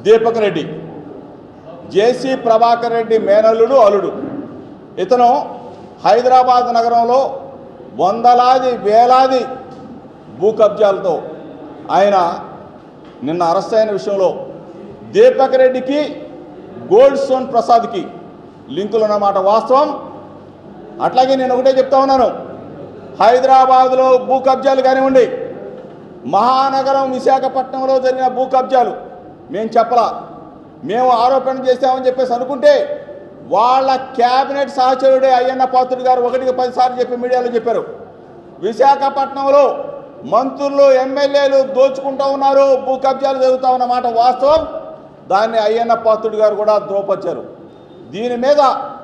దీపక్ రెడ్డి జేసీ ప్రభాకర్ రెడ్డి మేనల్లుడు అల్లుడు. ఇతను హైదరాబాద్ నగరంలో వందలాది వేలాది భూ కబ్జాలతో ఆయన నిన్న అరెస్ట్ అయిన విషయంలో దీపక్ రెడ్డికి గోల్డ్ స్టోన్ ప్రసాద్కి లింకులు అన్నమాట వాస్తవం. అట్లాగే నేను ఒకటే చెప్తా ఉన్నాను, హైదరాబాద్లో భూ కబ్జాలు కానివ్వండి, మహానగరం విశాఖపట్నంలో జరిగిన భూ కబ్జాలు మేము చెప్పలా, మేము ఆరోపణ చేశామని చెప్పేసి అనుకుంటే వాళ్ళ క్యాబినెట్ సహచరుడే అయ్యన్న పాత్రుడు గారు 1కి 10 సార్లు చెప్పి మీడియాలో చెప్పారు. విశాఖపట్నంలో మంత్రులు ఎమ్మెల్యేలు దోచుకుంటూ ఉన్నారు, భూ కబ్జాలు జరుగుతూ ఉన్నమాట వాస్తవం. దాన్ని అయ్యన్న పాత్రుడు గారు కూడా ధ్రువపరిచారు. దీని మీద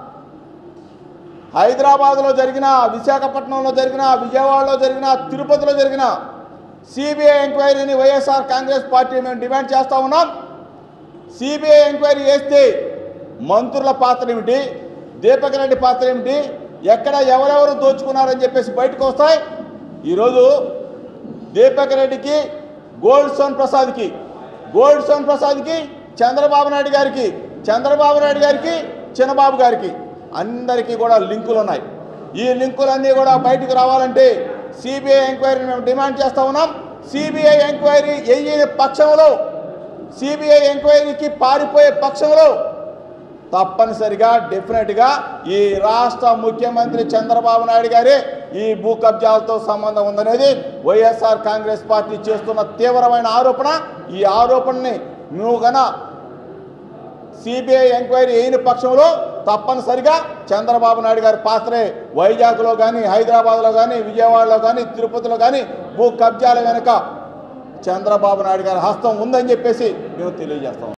హైదరాబాద్లో జరిగిన, విశాఖపట్నంలో జరిగిన, విజయవాడలో జరిగిన, తిరుపతిలో జరిగిన సిబిఐ ఎంక్వైరీని వైఎస్ఆర్ కాంగ్రెస్ పార్టీ మేము డిమాండ్ చేస్తూ ఉన్నాం. సిబిఐ ఎంక్వైరీ చేస్తే మంత్రుల పాత్ర ఏమిటి, దీపక్ రెడ్డి పాత్ర ఏమిటి, ఎక్కడ ఎవరెవరు దోచుకున్నారని చెప్పేసి బయటకు వస్తాయి. ఈరోజు దీపక్ రెడ్డికి గోల్డ్ స్టోన్ ప్రసాద్కి చంద్రబాబు నాయుడు గారికి, చిన్నబాబు గారికి అందరికీ కూడా లింకులు ఉన్నాయి. ఈ లింకులన్నీ కూడా బయటకు రావాలంటే సిబిఐ ఎంక్వైరీని మేము డిమాండ్ చేస్తూ ఉన్నాం. సిబిఐ ఎంక్వైరీ అయ్యే పక్షంలో, సిబిఐ ఎంక్వైరీకి పారిపోయే పక్షంలో తప్పనిసరిగా డెఫినెట్గా ఈ రాష్ట్ర ముఖ్యమంత్రి చంద్రబాబు నాయుడు గారే ఈ భూ కబ్జాలతో సంబంధం ఉందనేది వైఎస్ఆర్ కాంగ్రెస్ పార్టీ చేస్తున్న తీవ్రమైన ఆరోపణ. ఈ ఆరోపణని నువ్వు గన సిబిఐ ఎంక్వైరీ అయిన పక్షంలో తప్పనిసరిగా చంద్రబాబు నాయుడు గారి పాత్రే వైజాగ్లో కానీ, హైదరాబాద్లో కానీ, విజయవాడలో కానీ, తిరుపతిలో కానీ భూ కబ్జాల వెనుక చంద్రబాబు నాయుడు గారి హస్తం ఉందని చెప్పేసి మేము తెలియజేస్తాం.